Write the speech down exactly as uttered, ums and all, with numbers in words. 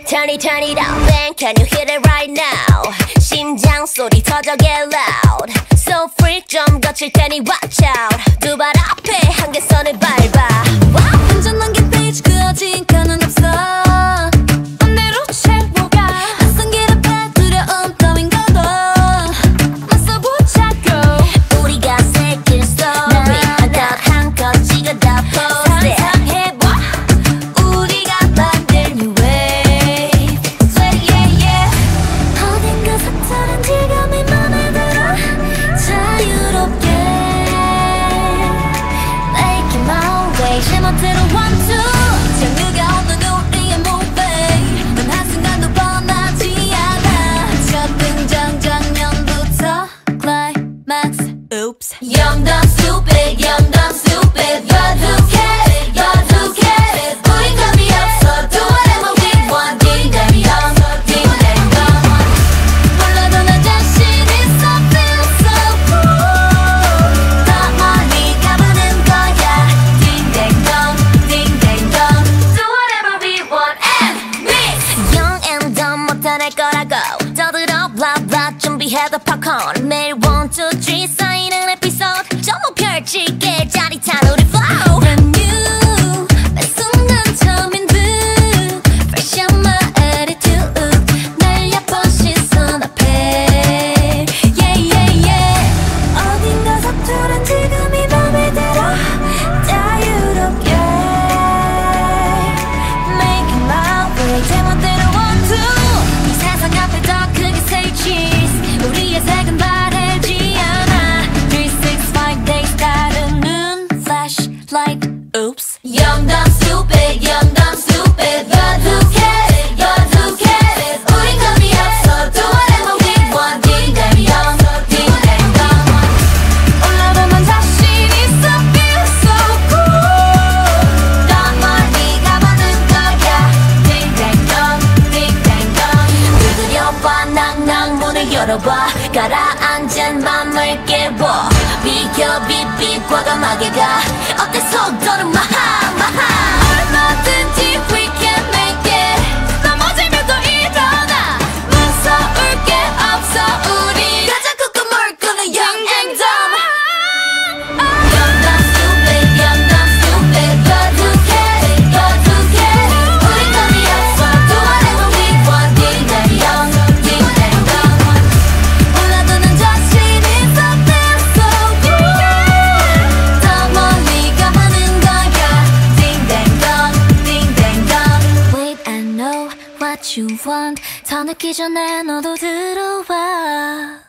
Turn it, turn it up, and can you hit it right now? 심장 소리 터져 get loud. So freak 좀 거칠 테니 watch out. 두 발 앞에 한계선을 밟아. Wow. 완전 넘긴 페이지 그 어딘가는 없어. 맘대로 채워가. 낯선 길 앞에 두려움 따윈 거도 맞서보자고. 우리가 새길 story 하나 한껏 찍어 다 post it. 상상해봐. 우리가 만들 new wave. Say yeah yeah. 어딘가 색다른 지감이 맘에 들어. 자유롭게 Make it my way. 제멋대로 one two. 장르가 없는 우리의 movie. 단 한순간도 뻔하지 않아. 첫 등장 장면부터 climax. Oops. Young dumb stupid, young dumb stupid. But who cares? But who cares? 우린 겁이 없어. Do whatever we want. Ding dang dong, ding dang dong. 몰라도 나 자신 있어. Feel so cool. 더 멀리 가보는 거야. Ding dang dong, ding dang dong. Do whatever we want and we. Young and dumb 못해낼 거라고 떠들어 blah blah 준비해도 popcorn. 매일 one two three 쌓이는 에피소드 전부 펼칠게 짜릿한 우리 flow. Brand new. 매 순간 처음인 듯. Fresh on my attitude. 날려본 시선 앞에. Yeah yeah yeah. 어딘가 서투른 지금이 맘에 들어. 자유롭게 Make it my way. 제멋대로 one two. 이 세상 앞에 더 크게 say cheese. 우리의 색은 바래지 않아. three six five days 따르는 flashlight. Oops. Young dumb stupid, young dumb stupid. But who cares? But who cares? 우린 겁이 없어. Do whatever we want. Ding dang dong, ding dang dong. 올라가면 자신 있어. Feel so cool. 더 멀리 가보는 거야. Ding dang dong, ding dang dong. 두드려봐 낭낭 문을 열어봐. 가라앉은 맘을 깨워. 비켜 빗빗 과감하게 가. 어때 속도는 마하 마하. 얼마든지 we can make it. 넘어지면 또 일어나. 무서울 게 없어 우리. 가자 꾹꾹 물고는 young and dumb. Young dumb stupid, young dumb stupid. But who cares? But who cares? 우린 겁이 없어. Do whatever we want. Ding dang dong, ding dang dong. 몰라도 난 자신 있어. Feel so good. 더 멀리 가보는 거야. Ding dang dong, ding dang dong. Wait, I know what you want. 더 늦기 전에 너도 들어와.